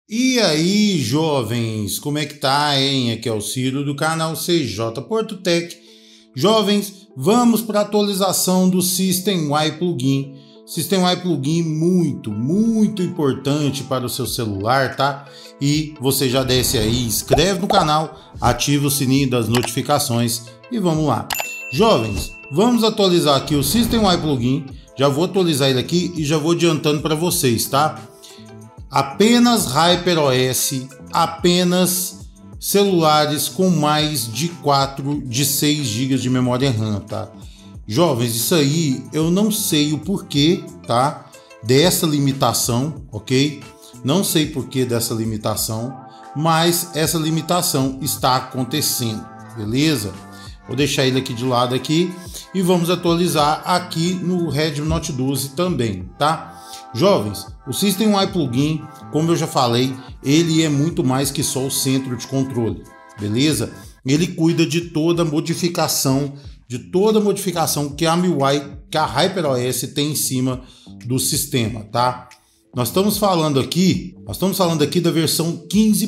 E aí, jovens, como é que tá, hein? Aqui é o Ciro do canal CJ Porto Tech. Jovens, vamos para a atualização do System-Y Plugin. System-Y Plugin muito importante para o seu celular, tá? E você já desce aí, inscreve no canal, ativa o sininho das notificações e vamos lá. Jovens, vamos atualizar aqui o System-Y Plugin. Já vou atualizar ele aqui e já vou adiantando para vocês, tá? Apenas HyperOS, apenas celulares com mais de 6 GB de memória RAM, tá? Jovens, isso aí eu não sei o porquê, tá? Dessa limitação, ok? Não sei porquê dessa limitação, mas essa limitação está acontecendo, beleza? Vou deixar ele aqui de lado aqui e vamos atualizar aqui no Redmi Note 12 também, tá? Jovens, o System-Y Plugin, como eu já falei, ele é muito mais que só o centro de controle, beleza? Ele cuida de toda modificação, que a MIUI, que a HyperOS tem em cima do sistema, tá? Nós estamos falando aqui da versão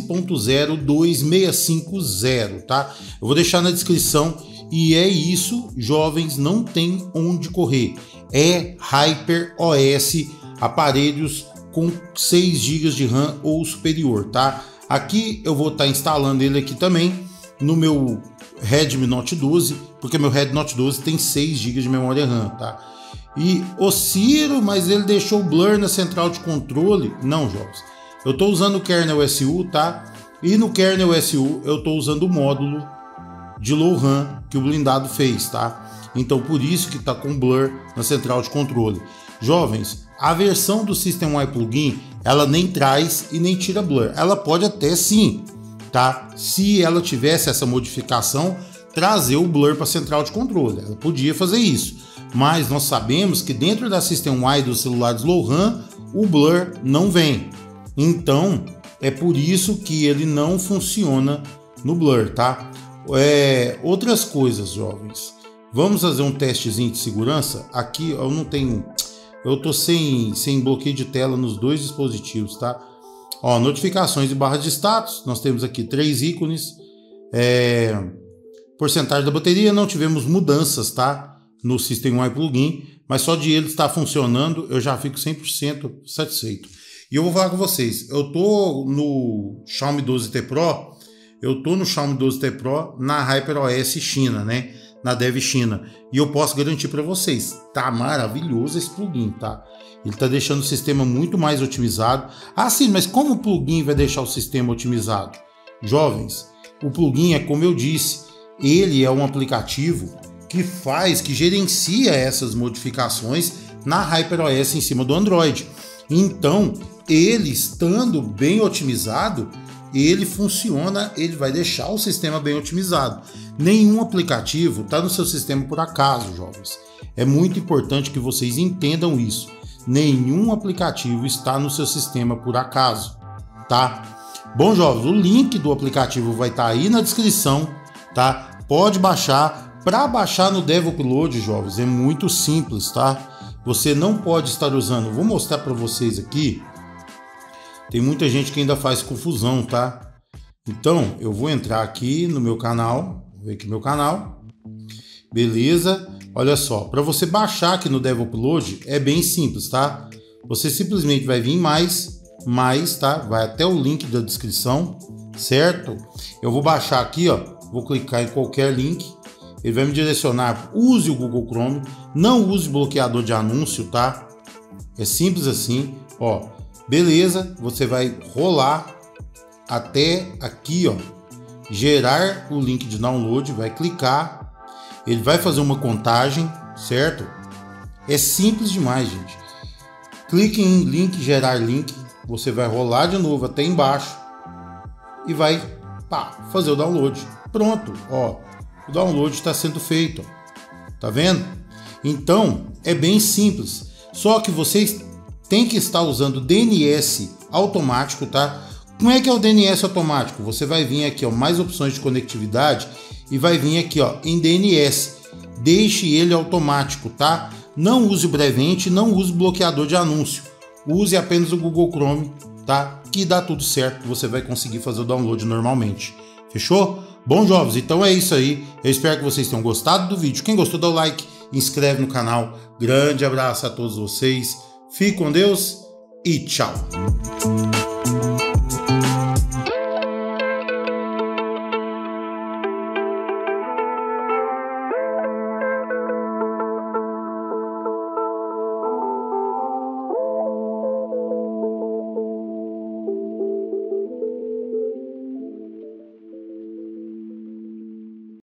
15.0.265.0, tá? Eu vou deixar na descrição e é isso, jovens, não tem onde correr. É HyperOS, aparelhos com 6 GB de RAM ou superior, tá? Aqui eu vou estar instalando ele aqui também no meu Redmi Note 12, porque meu Redmi Note 12 tem 6 GB de memória RAM, tá? E o Ciro, mas ele deixou blur na central de controle. Não, jovens. Eu estou usando o kernel SU, tá? E no kernel SU eu estou usando o módulo de low RAM que o blindado fez, tá? Então por isso que está com blur na central de controle. Jovens, a versão do System-Y Plugin, ela nem traz e nem tira blur. Ela pode até sim, tá? Se ela tivesse essa modificação, trazer o blur para a central de controle. Ela podia fazer isso. Mas nós sabemos que dentro da System-Y dos celulares low RAM, o blur não vem. Então, é por isso que ele não funciona no blur, tá? Outras coisas, jovens. Vamos fazer um testezinho de segurança. Aqui eu não tenho... Eu tô sem bloqueio de tela nos dois dispositivos, tá? Ó, notificações e barras de status. Nós temos aqui 3 ícones. Porcentagem da bateria, não tivemos mudanças, tá? No System-Y Plugin, mas só de ele estar funcionando, eu já fico 100% satisfeito. E eu vou falar com vocês, eu tô no Xiaomi 12T Pro, na HyperOS China, né? Na Dev China. E eu posso garantir para vocês, tá maravilhoso esse plugin, tá? Ele tá deixando o sistema muito mais otimizado. Ah, sim, mas como o plugin vai deixar o sistema otimizado? Jovens, o plugin é como eu disse, ele é um aplicativo que gerencia essas modificações na HyperOS em cima do Android. Então, ele estando bem otimizado, ele funciona, ele vai deixar o sistema bem otimizado. Nenhum aplicativo está no seu sistema por acaso, jovens. É muito importante que vocês entendam isso. Nenhum aplicativo está no seu sistema por acaso, tá? Bom, jovens, o link do aplicativo vai estar aí na descrição, tá? Pode baixar. Para baixar no DevUpload, jovens, é muito simples, tá? Você não pode estar usando. Vou mostrar para vocês aqui. Tem muita gente que ainda faz confusão, tá? Então, eu vou entrar aqui no meu canal. Vou ver aqui meu canal. Beleza? Olha só, para você baixar aqui no DevUpload é bem simples, tá? Você simplesmente vai vir mais, tá? Vai até o link da descrição, certo? Eu vou baixar aqui, ó. Vou clicar em qualquer link. Ele vai me direcionar. Use o Google Chrome. Não use bloqueador de anúncio, tá? É simples assim, ó. Beleza, você vai rolar até aqui, ó, gerar o link de download, vai clicar, ele vai fazer uma contagem, certo? É simples demais, gente. Clique em link, gerar link, você vai rolar de novo até embaixo e vai fazer o download. Pronto, ó, o download está sendo feito, ó. Tá vendo? Então, é bem simples, só que vocês tem que estar usando DNS automático, tá? Como é que é o DNS automático? Você vai vir aqui, ó, mais opções de conectividade e vai vir aqui, ó, em DNS. Deixe ele automático, tá? Não use o Brevent, não use bloqueador de anúncio. Use apenas o Google Chrome, tá? Que dá tudo certo, você vai conseguir fazer o download normalmente. Fechou? Bom, jovens, então é isso aí. Eu espero que vocês tenham gostado do vídeo. Quem gostou, dá o like, inscreve no canal. Grande abraço a todos vocês. Fique com Deus e tchau.